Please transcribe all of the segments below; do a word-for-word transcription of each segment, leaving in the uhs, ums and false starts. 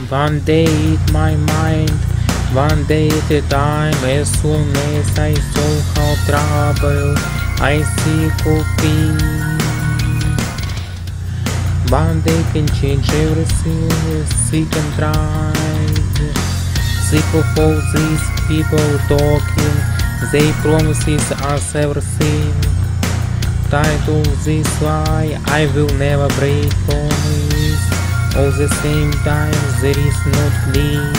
One day it my mind, one day at a time. As soon as I saw how trouble I see could be. One day can change everything, sick and tried. Sick of all these people talking, they promises us everything. Tired of this lie, I will never break promise. All the same time, there is not clean.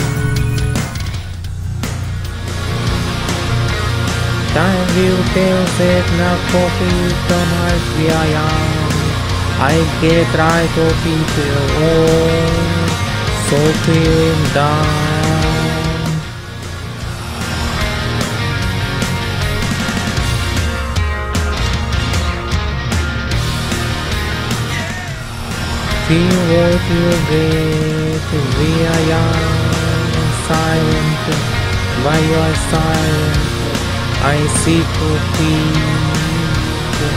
Time will tell that now coffee tonight we are young. I get right of it all, so feeling down. Feel what you get, we are young, silent, while you are silent, I seek for peace.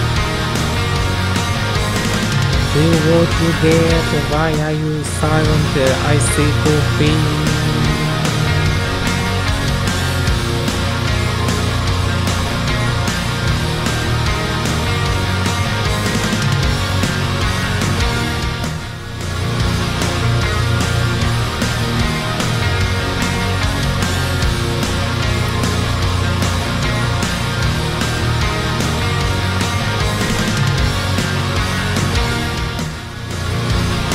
Feel what you get, why are you silent, I seek for peace.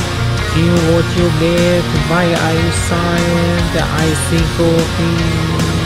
Feel what you get, why are you silent, I seek for peace.